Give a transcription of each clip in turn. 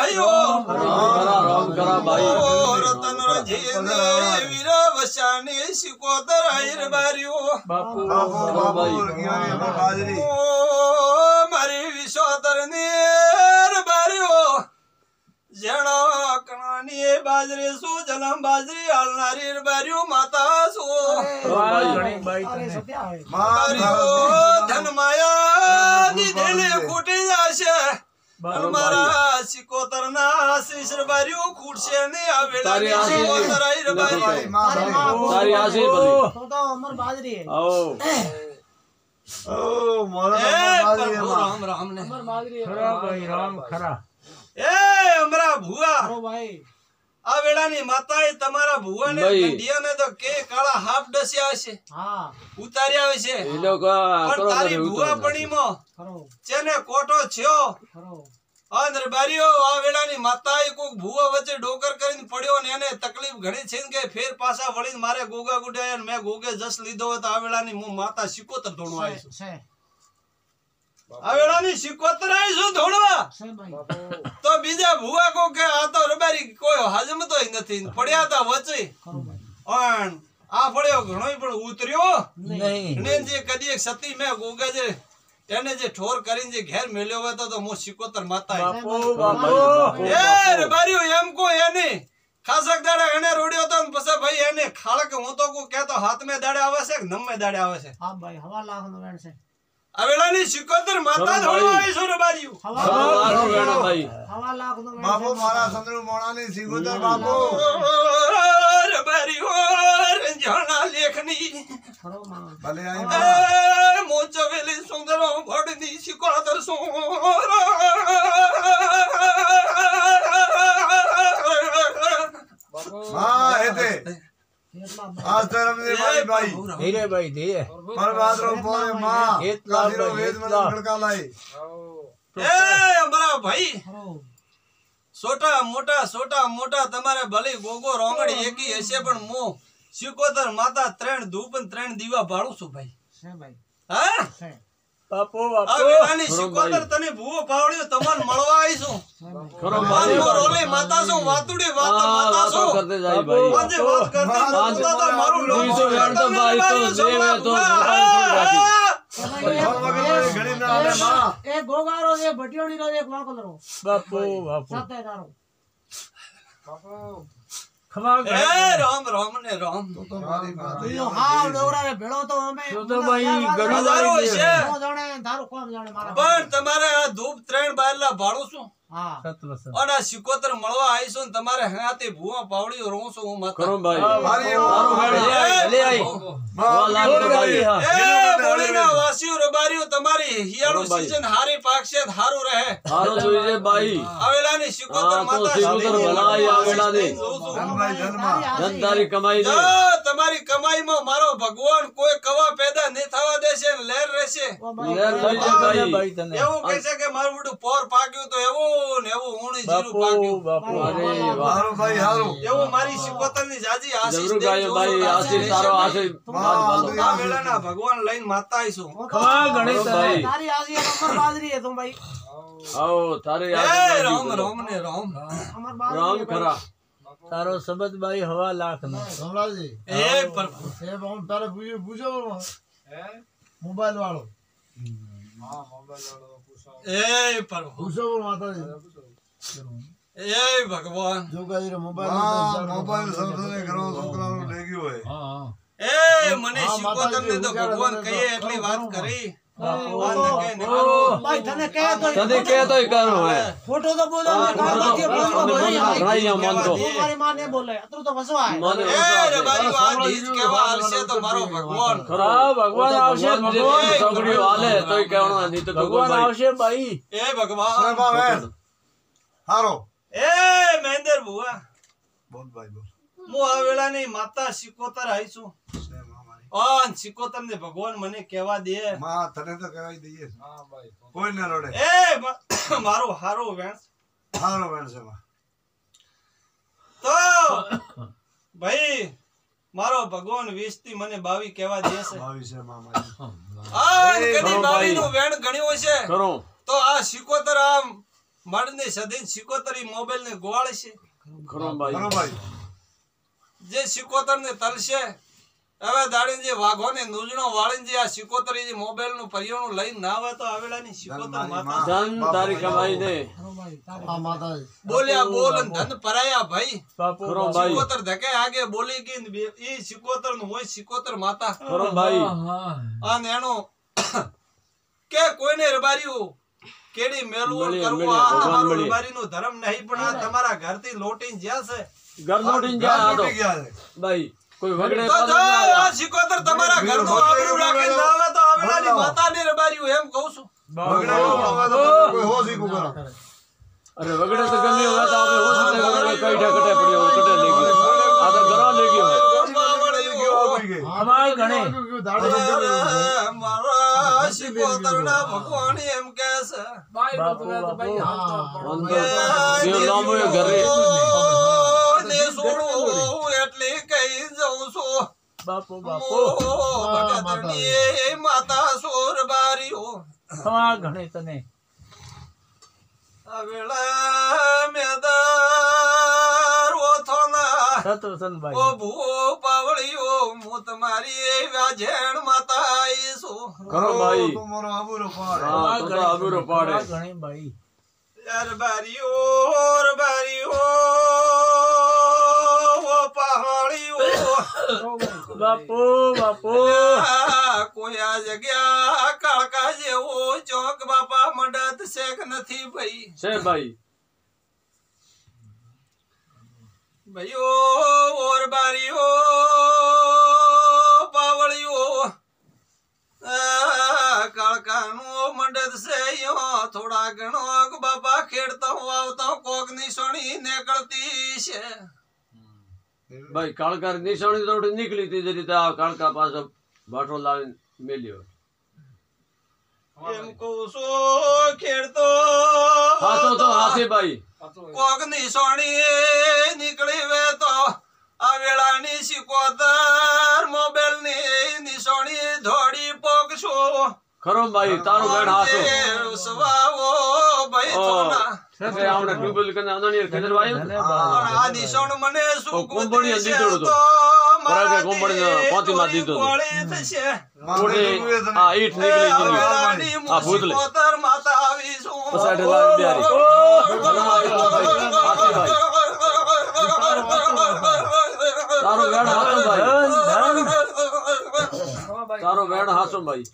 भाइयों राम करा भाई रतन रजीने वीर वशानी सिकोतर आयर बारियो बापू बाजरी मारी विश्वतर बारियो जणो कणानी बाजरी सु जलम बाजरी आलनारी बारियो माता सु बारियो धन माया नी देले खोटे जाशे मारा सिकोतर ना आशीष बारियो खुडशे ने आवेला सिकोतर आयर बारियो सारी आशीष बली तो अमर बाजरी है आओ ओ मोरा बाजरी राम राम ने अमर बाजरी है खरा भाई राम खरा ए हमरा भुआ ओ भाई आ वेळानी माताए તમારા ભુવાને ગંડિયાને તો કે કાળા હાફ ડસ્યા હશે हां ઉતાર્યા હશે એ લોકો પણ તારી ભુવા પણીમાં खरो ચેને કોટો છ્યો खरो અંદર બારીઓ આ વેળાની માતાએ કોક ભુવા વચ્ચે ડોકર કરીને પડ્યો ને એને તકલીફ ઘણી છે કે ફેર પાછા વળીને મારે ગોગા ગુડાયા મે ગોગે જસ લીધો હોય તો આ વેળાની હું માતા સિકોતર ધોણવા આવી છું છે આ વેળાની સિકોતર આવી છું ધોણવા છે ભાઈ તો બીજા ભુવા કો કે આ તો રબારી કોઈ હાજમ તોય નથી પડ્યા તા વચ્ચે खरो भाई પણ આ પડ્યો ઘણોય પણ ઉતર્યો नहीं ને જે કદી એક સતી મે ગોગા જે એને જે ઠોર કરીને જે ઘેર મેલ્યો હોય તો હું સિકોતર માતા બાપુ બાપુ એ રબારીઓ એમ કો એને ખાસક દાડે એને રોડ્યો તો ને પછી ભાઈ એને ખાળક હું તો કો કહેતો હાથ મે દાડે આવે છે કે નમ મે દાડે આવે છે हां भाई हवा लाख नो वेण से આવેલાની સિકોતર માતા ધોળવા આવી છું રબારીઓ हवा ભાઈ हवा लाख नो वेण बापू मारा संद्र मोणानी सिगोदर बापू રબારીઓ રંજાણા લેખની खरो मां भले आई એ મોચવેલી સુંદરો ભડની સિકોતર સો हां हेते आज तरम ने भाई धीरे भाई धीरे पर बादरो पोरे मां इतना लाजीरो वेद में गड़का लाई એ અમારા ભાઈ खरो સોટા મોટા તમારે ભલે ગોગો રોંગડી એકી હશે પણ મો સિકોતર માતા 3 ધૂપ અને 3 દીવા ભાળું છું ભાઈ છે ભાઈ હા છે બાપુ આ બાપુ વેલાની સિકોતર તને ભૂવો પાવડ્યો તમને મળવા આવી છું ખરો મારો રોલે માતા છું વાતુડી માતા છું કરતે જાય ભાઈ આજે વાત કરતી નહોતો તો મારું લોક તું તો વેણ તો ભાઈ તો દેવે તો રાખી घड़ी ना आले मां ए गोगारो ए भटियोनी रो एक वाकलरो બાપુ બાપુ साते दारो ખમા એ રામ ને રામ तो मारी मां यो हाव डोगरा रे भेळो तो અમે તો તો ભાઈ ગણું હજારો છે નો જાણે તારું કોમ જાણે મારા પણ તમારે આ ધૂપ 3 બારલા ભાળું છું हां સતવસન અને આ સિકોતર મળવા આવી છું ને તમારે હાથે ભૂવા પાવડીઓ રહું છું હું માતા ખરો ભાઈ मारी લે આઈ मां ભાઈ એ બોલીના વાસીઓ રબારીઓ તમારી હિયાળું સીઝન હારી પાકશે હારું રહે હારો જોઈએ ભાઈ આવેલાની સિકોતર હા તો માતા સિકોતર ભલાઈ આવેલા દે धन भाई धन मां જનતારી કમાઈ જો દે તમારી કમાઈમાં મારો ભગવાન કોઈ કવા પેદા નહીં થવા દેશે ને લહેર રહેશે લેર થઈ જાય ભાઈ ભાઈ તને એવું કહેશે કે મારું બધું પોર પાક્યું તો એવું ને એવું ઊણી જીરું બાપુ પાક્યું બાપુ અરે વાહ हारो भाई हारो એવું મારી સિકોતરની જાજી આશીષ જબરું ગાયો ભાઈ આશીષ તારો આશીષ આ વેલાના ભગવાન લઈને માતા આવીશું ખમા ગણેશ ભાઈ તારી આજી અમર બાજરી है तुम भाई આવો તારે એ આશીર્વાદ રામ કરો. રામ ને રામ अमर बाजरी રામ है भाई। ખરા તારો સબત ભાઈ હવા લાખ નો कमला जी એ પ્રભુ ए हम पहले पूछो मोबाइल वालो એ પ્રભુ पूछो माता जी એ ભગવાન जो कही रे मोबाइल मोबाइल सबसे करो छोकरा नो ले गयो है એ મને સિકોતરને તો ભગવાન કહીએ એટલી વાત કરી भाई तने कहे तो તને કે તોય કરો હે फोटो तो बोलो मैं कहा बात ये बोल बोल ઘણાઈ મન તો तुम्हारी मां ने बोले अतरू तो वसवा है મને એ રબારી આ ઢીજ કેવા હાલશે તો મારો ભગવાન ખરા ભગવાન આવશે ભગવાન સગડીઓ હાલે તોય કહેવાનો નહીં તો ભગવાન ભાઈ આવશે ભાઈ એ ભગવાન हारो એ મહેન્દ્ર બુઆ बोल भाई बोल હું આ વેળાની માતા સિકોતર આવી છું સિકોતર ને ભગવાન મને કહેવા દે मां तने तो कहवाई दઈએ हां भाई कोई ना रोडे એ મારો હારો વેણ हारो वेण से मां તો ભાઈ મારો ભગવાન 20 થી મને 22 કહેવા દે છે भाभी से मां मारी આ કદી 22 નું વેણ ગણ્યો છે કરો તો આ સિકોતર આમ મડની સદીન સિકોતરી મોબાઈલ ને ગોળ છે ખરો ભાઈ ખરો ભાઈ જે સિકોતર ને તલશે હવે દાડી જે વાઘો ને નુજણો વાળીને જે આ સિકોતરી જે મોબાઈલ નું પરિયોનું લઈને ના આવે તો આવેલાની સિકોતર માતા ધન તારી કમાઈ ને આ માતા બોલ્યા બોલ અને ધન પરાયા ભાઈ બાપુ ખરો ભાઈ સિકોતર ધકે આગે બોલી ગઈ ને ઈ સિકોતર નું હોય સિકોતર માતા ખરો ભાઈ અને એનો કે કોઈને રબાર્યું કેડી મેલવું મળીએ, કરવું મળીએ, આ ભગવાન તમારું મળીએ. રબારીનું ધર્મ નહીં પણ આ તમારા ઘરથી લોટીને જ્યાં છે ઘર નોટીને જા આ તો તૂટી ગયા છે ભાઈ કોઈ વગડે તો પાછળ જો ના આવ્યા. આ સિકોતર તમારા ઘરનું આબરૂ રાખીને ના આવે તો આવેલાની માતાની રબાર્યું એમ કહું છું વગડે નો આવે તો કોઈ હો શીખું કરો અરે વગડે તો ગમે હોય તો આપણે હોશ ને વગડે કઈ ઠકટે પડ્યો હોય, કટે લઈ ગયો આ તો ઘરો લઈ ગયો હોય. અમાર ગણે અરે મારા સિકોતરના ભગવાન એમ કહે છે અંતો જે લાંબો એ ઘરે ને છોડું એટલે કઈ જઉં છું બાપુ બાપુ ભગતની માતા સોર બારીઓ અમાર ગણે તને આ વેળા મેદાર ઓથોના સતવસનભાઈ ઓ ભૂ પાવળીઓ હું તમારી વ્યાજેણ માતા આવીશું ખરો ભાઈ તમારો આબરૂ પાડ હા તો આબરૂ પાડે અમાર ગણે ભાઈ યાર બારીઓ બારીઓ ઓ પહાડીઓ બાપુ બાપુ કોઈ આ જગ્યા કાળકા જેવો ચોક બાપા મદદ શેક નથી ભાઈ છે ભાઈ ભાઈઓ ઓર બારીઓ પાવળીઓ કાળકાનો મદદ છે યો થોડા ઘણો બાપા ખેડતો આવતો કોક ની સોણી નીકળતી છે ભાઈ કાળકાર નિશાણી થોડી નીકળી હતી જે રીતે આ કાળકા પાછો બાટો લાવીને મેલ્યો એમ કહું છું ખેડતો હાથો તો હાથે ભાઈ કોક ની સોણી નીકળી વે તો આ વેળાની સિકોતર મોબાઈલ ની નિશાણી ધોડી પોકશો ખરો ભાઈ તારો બેન હાથો સવાવો ભાઈ થોના છે આવને ડૂબેલ કે આંધણીર ખેતર વાયો પણ આ નિશાણ મને શું કોંબડી કુદરી દીધો છે હતો. તો પરાગે કોંબડીને પોતીમાં દીધો હતો. કોળી થશે ઓડે આ ઈટ નીકળી આ ગઈ વેળાની આ ભૂતલે સિકોતર માતા આવીશું પસાડે લાવી બિહારી હાથી ભાઈ તારો વેણ હાથો ભાઈ તારો વેણ હાથો ભાઈ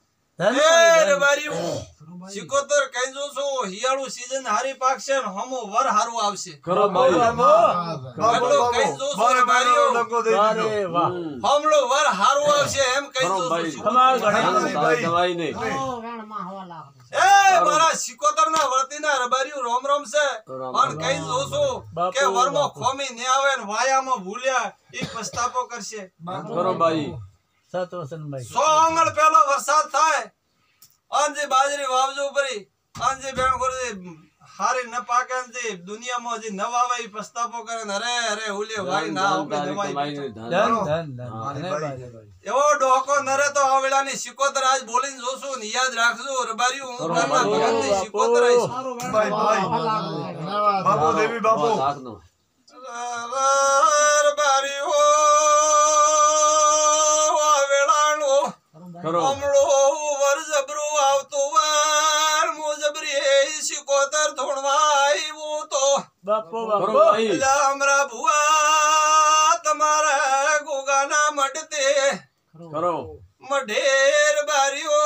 સિકોતર કઈ જો છો હિયાળું સીઝન હારી પાકશે ને હમો વર હારું આવશે ખરો ભાઈ એટલો કઈ જો છો રે બારીઓ ડંકો દઈ દીધો અરે વાહ હમલો વર હારું આવશે એમ કઈ ખરો જો ભાઈ છો અમાર ગણે ધન તારી કમાઈ નહીં એ મારા સિકોતર ના વળતીના રબારીઓ રોમ રોમ છે પણ કઈ જો છો કે વરમો ખોમી ને આવે ને વાયામાં ભૂલ્યા ઈ પસ્તાપો કરશે ખરો ભાઈ સતવસનભાઈ 100 આંગળ પહેલો વરસાદ થાય અંજે બાજરી વાવજો પરી અંજે બેણ કરે હારી ન પાકે અંજે દુનિયામાં જે ન વાવે ઈ પસ્તાપો કરે ને અરે અરે ઓલે વાઈ ના ધન આપણે તારી દવાઈ કમાઈ નહીં ધન ધન ધન ધન ધન્યવાદ ભાઈ એવો ડોકો નરે તો આ વેળાની સિકોતર આજ બોલીને જોશું ને યાદ રાખજો રબારીઓ હું બરોબર. કરના ભગતની સિકોતર આવીશ ભાઈ ભાઈ બાપુ દેવી બાપુ બસ હાથનો. રબારીઓ આ વેળાનો ખરો અમળો વર જબરું આવતો વાર મો જબરી સિકોતર ધોણવા આવ્યો તો બાપુ ખરો બાપુ ભાઈ પેલા અમરા ભુવા તમારા ગોગાના મડતે ખરો મઢેર બારીઓ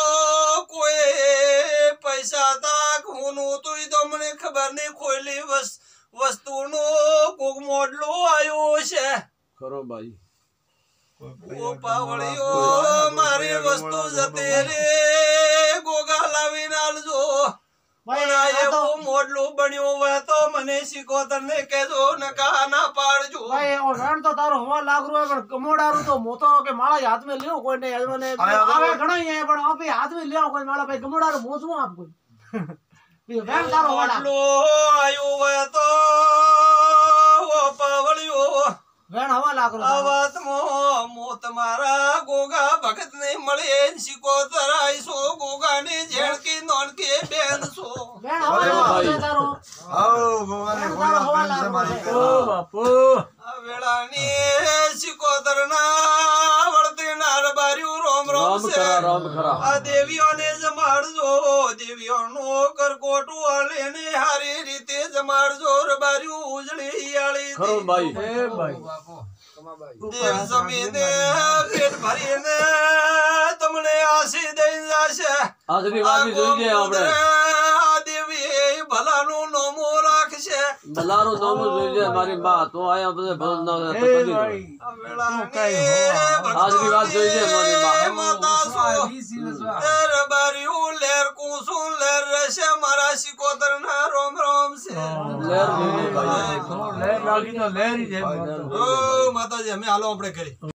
કોઈ પૈસા તાક હુંનું તું તો મને ખબર નહીં ખોઈલી વસ્તુનો કોક મોડલો આવ્યો છે ખરો ભાઈ ઓ પાવળીઓ મારી વસ્તુ જતી રે ગોગા લાવીને આલજો પણ આ એવું મોડલું બન્યું હોય તો મને સિકોતર ને કહેજો નકા ના પાડજો ભાઈ ઓ વેણ તો તારો હવા લાગ રહ્યો પણ કમોડારું તો મોતો કે માળા હાથ में લ્યો કોઈ ને મને આવે ઘણા હે પણ આપે હાથ में લ્યો કોઈ માળા ભાઈ કમોડારું મોચું આપ કોઈ વેણ તારો હવા લાગ મોડલું આયો હોય તો ઓ પાવળીઓ વેણ હવા લાગ આ રહ્યો વાતમાં મો તમારા ગોગા ભગત ને મળે સિકોતર આઈસો ગોગા ની ઝેણકી નોનકી બેન છો વેણ હવા લાગ ભાઈ. તારો આવો ભગવાને તારો હવા કોઈ લાગુ મારી છે. ઓ બાપુ આ વેળાની સિકોતરના વળતી નાર બાર્યું રોમ રોમ રામ છે ખરા રામ ખરા આ દેવીઓને જમાડજો દેવીઓનો કરકોટું હળીને હારી રીતે જમાડજો રબાર્યું ઉજળી આળી ખરો ભાઈ એ ભાઈ દેવ જમીને પેટ ભરીને તમને આશી દઈ જશે આજની વાત જોઈએ આપણે આ દેવી ભલાનું નોમો રાખશે બલારું નામું જોઈએ મારી માં તો આયા બધે ભજન ના હોય તો એ કરી દો. ભાઈ આ વેળાની આજની વાત જોઈએ મારી માં માતા સો રબાર્યું લેર કુસું લેર રહેશે મારા સિકોતરના રોમ રોમ છે લેર જોઈએ ભાઈ લહેર લાગી તો લહેરી જાય ઓ માતાજી અમે હાલો આપણે કરી